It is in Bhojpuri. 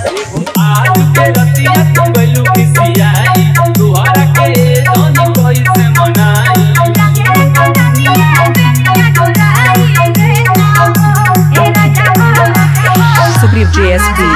आज के रतिया तू गइलू खिसियाई तुहरा के जानी कैसे मनाई Supreme JSB